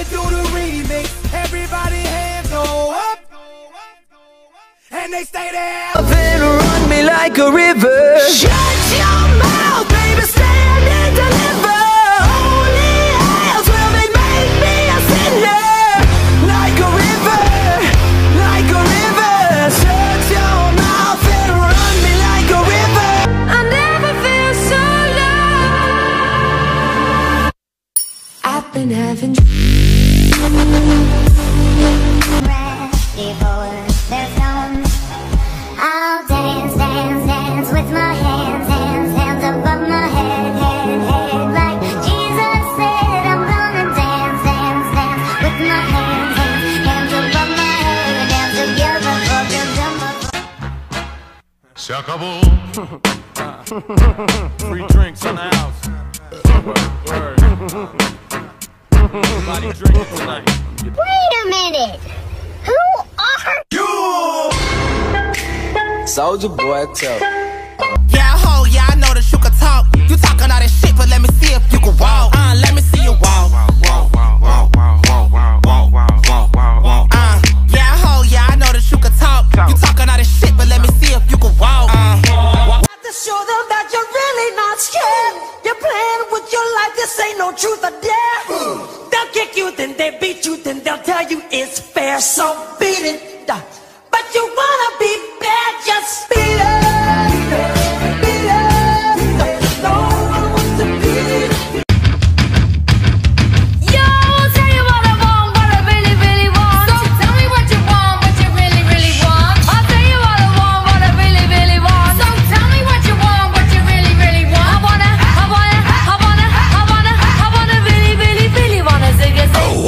and do the remix. Everybody hands go up, and they stay there. Then run me like a river. Shut your mouth, baby, stand and deliver. Holy hands will make me a sinner. Like a river, like a river. Shut your mouth and run me like a river. I never feel so low. I've been having I'll dance, dance, dance with my hands, hands, hands above my head, head, head. Like Jesus said, I'm gonna dance, dance, dance with my hands, hands, hands above my head. Dance together for the jump. Se acabó. Free drinks in the house. Word. Everybody drinking tonight. Wait a minute. Who are You? Soulja Boy, tell. Yeah, ho, yeah, I know that you can talk. You talking all that shit, but let me see if you can walk. Let me see you walk. Yeah, ho, yeah, I know that you can talk. You talking all that shit, but let me see if you can walk. To show them that you're really not scared. You're playing with your life, this ain't no truth or dare. They'll kick you, then they beat you, then they'll tell you it's fair, so beat it. But you wanna be bad, just beat it. Beat it. No one wants to beat it. Yo, tell you what I want, what I really, really want. So tell me what you want, what you really, really want. I'll tell you what I want, what I really, really want. So tell me what you want, what you really, really want. I wanna really, really, really wanna zig a zig.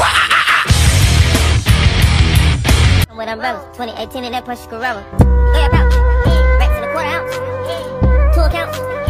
with umbrellas? 2018 in that Porsche Carrera. Go ahead, bro. Racks in a quarter ounce. 2 accounts.